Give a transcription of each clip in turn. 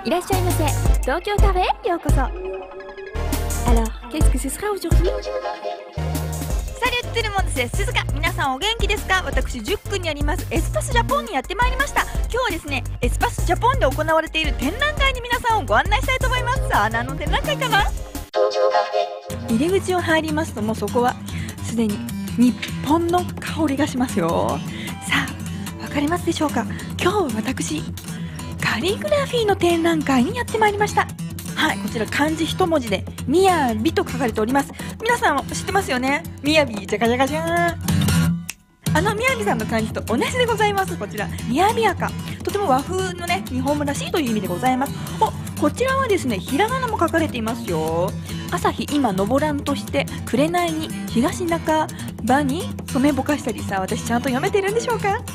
いらっしゃいませ。東京カフェへようこそ。Alors, qu'est-ce que ce sera aujourd'hui? サリュットゥルモンです。鈴鹿、皆さんお元気ですか？私10区にありますエスパスジャポンにやってまいりました。今日はですね、エスパスジャポンで行われている展覧会に皆さんをご案内したいと思います。さあ、何の展覧会かな？入り口を入りますと、もうそこはすでに日本の香りがしますよ。さあ、わかりますでしょうか？今日私カリグラフィーの展覧会にやってまいりました。はい、こちら漢字一文字でみやびと書かれております。皆さん知ってますよね？みやびじゃかじゃかじゃーん。みやびさんの漢字と同じでございます。こちらみやびやか、とても和風のね、日本語らしいという意味でございます。こちらはですね、ひらがなも書かれていますよ。朝日今昇らんとして紅に東中場に染めぼかしたりさ、私ちゃんと読めてるんでしょうか？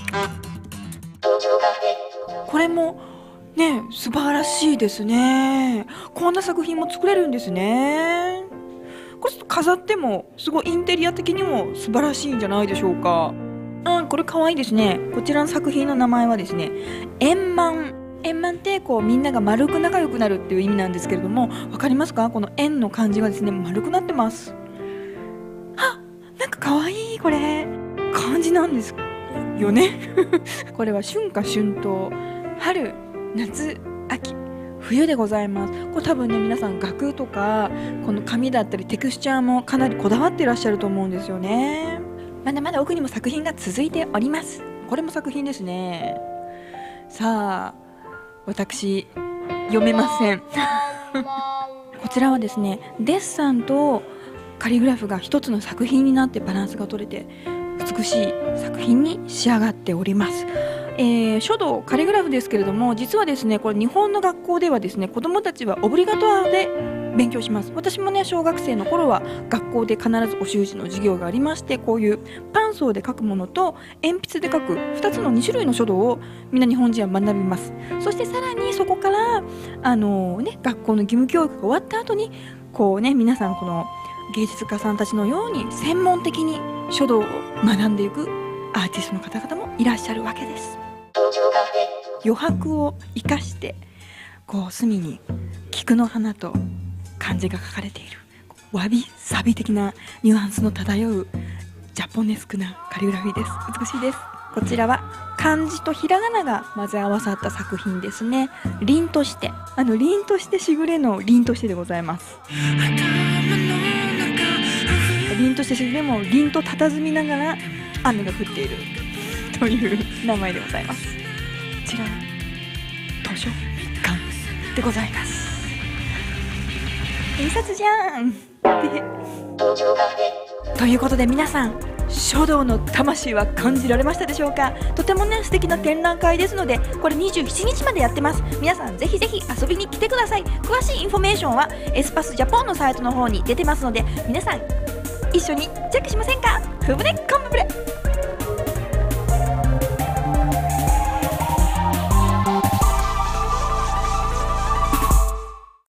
これもね、素晴らしいですね。こんな作品も作れるんですね。これちょっと飾ってもすごいインテリア的にも素晴らしいんじゃないでしょうか。これ可愛いですね。こちらの作品の名前はですね、円満。円満ってこうみんなが丸く仲良くなるっていう意味なんですけれども、わかりますか？この円の漢字がですね、丸くなってます。なんか可愛い、これ漢字なんですよねこれは春夏春冬、春夏秋冬でございます。これ多分ね、皆さん額とかこの紙だったりテクスチャーもかなりこだわっていらっしゃると思うんですよね。まだまだ奥にも作品が続いております。これも作品ですね。さあ、私読めませんこちらはですね、デッサンとカリグラフが一つの作品になってバランスが取れて美しい作品に仕上がっております。書道カリグラフですけれども、実はですね、これ日本の学校ではですね、子どもたちはオブリガトアで勉強します。私もね、小学生の頃は学校で必ずお習字の授業がありまして、こういうパンソーで書くものと鉛筆で書く2つの2種類の書道をみんな日本人は学びます。そしてさらにそこから学校の義務教育が終わった後にこうね、皆さんこの芸術家さんたちのように専門的に書道を学んでいくアーティストの方々もいらっしゃるわけです。余白を生かしてこう隅に菊の花と漢字が書かれているわびさび的なニュアンスの漂うジャポネスクなカリグラフィーです。美しいです。こちらは漢字とひらがなが混ぜ合わさった作品ですね。凛として凛としてしぐれの凛としてでございます。凛としてしぐれも凛と佇みながら雨が降っているという名前でございます。こちら図書館でございます。印刷じゃんということで、皆さん書道の魂は感じられましたでしょうか？とてもね、素敵な展覧会ですので、これ27日までやってます。皆さんぜひぜひ遊びに来てください。詳しいインフォメーションはエスパスジャポンのサイトの方に出てますので、皆さん一緒にチェックしませんか？ふぶねコンブブレ。